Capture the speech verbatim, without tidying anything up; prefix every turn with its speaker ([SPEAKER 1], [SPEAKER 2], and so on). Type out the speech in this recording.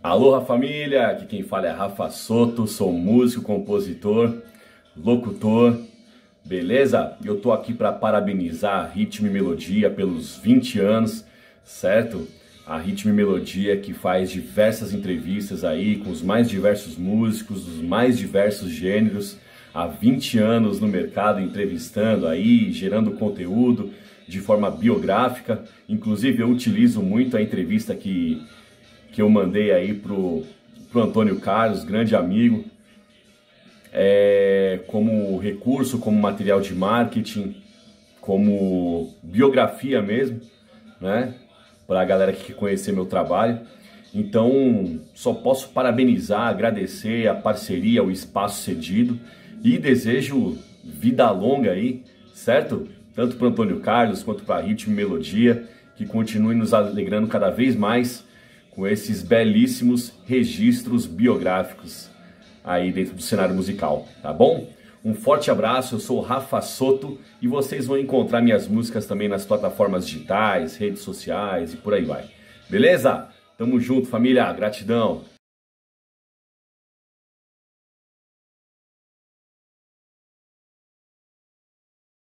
[SPEAKER 1] Aloha família, aqui quem fala é Rafa Soto, sou músico, compositor, locutor, beleza? E eu tô aqui para parabenizar a Ritmo e Melodia pelos vinte anos, certo? A Ritmo e Melodia que faz diversas entrevistas aí com os mais diversos músicos, dos mais diversos gêneros, há vinte anos no mercado, entrevistando aí, gerando conteúdo de forma biográfica. Inclusive eu utilizo muito a entrevista que que eu mandei aí pro, pro Antônio Carlos, grande amigo, é, como recurso, como material de marketing, como biografia mesmo, né? Para a galera que quer conhecer meu trabalho. Então, só posso parabenizar, agradecer a parceria, o espaço cedido e desejo vida longa aí, certo? Tanto para Antônio Carlos quanto para Ritmo e Melodia, que continue nos alegrando cada vez mais com esses belíssimos registros biográficos aí dentro do cenário musical, tá bom? Um forte abraço, eu sou o Rafa Soto e vocês vão encontrar minhas músicas também nas plataformas digitais, redes sociais e por aí vai. Beleza? Tamo junto, família. Gratidão.